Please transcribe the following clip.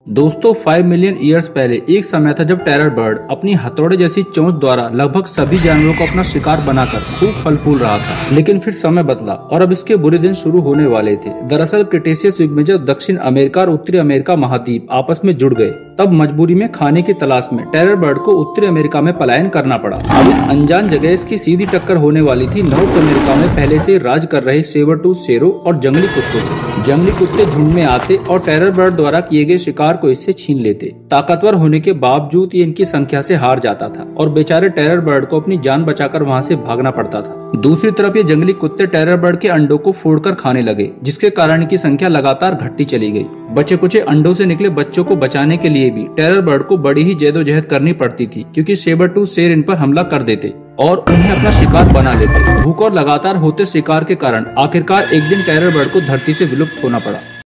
दोस्तों 5 million years पहले एक समय था जब टेरर बर्ड अपनी हथौड़े जैसी चोंच द्वारा लगभग सभी जानवरों को अपना शिकार बनाकर खूब फल फूल रहा था। लेकिन फिर समय बदला और अब इसके बुरे दिन शुरू होने वाले थे। दरअसल क्रिटेशियस युग में जब दक्षिण अमेरिका और उत्तरी अमेरिका महाद्वीप आपस में जुड़ गए, तब मजबूरी में खाने की तलाश में टेरर बर्ड को उत्तरी अमेरिका में पलायन करना पड़ा। अब इस अनजान जगह इसकी सीधी टक्कर होने वाली थी नॉर्थ अमेरिका में पहले से राज कर रहे सेबर टूथ शेरों और जंगली कुत्तों से। जंगली कुत्ते झुंड में आते और टेरर बर्ड द्वारा किए गए शिकार को इससे छीन लेते। ताकतवर होने के बावजूद ये इनकी संख्या से हार जाता था और बेचारे टेरर बर्ड को अपनी जान बचाकर वहां से भागना पड़ता था। दूसरी तरफ ये जंगली कुत्ते टेरर बर्ड के अंडों को फोड़कर खाने लगे, जिसके कारण इनकी संख्या लगातार घटती चली गई। बचे कुचे अंडों से निकले बच्चों को बचाने के लिए भी टेरर बर्ड को बड़ी ही जद्दोजहद करनी पड़ती थी, क्योंकि सेबर टूथ शेर इन पर हमला कर देते और उन्हें अपना शिकार बना लेते। भूख और लगातार होते शिकार के कारण आखिरकार एक दिन टेरर बर्ड को धरती से विलुप्त होना पड़ा।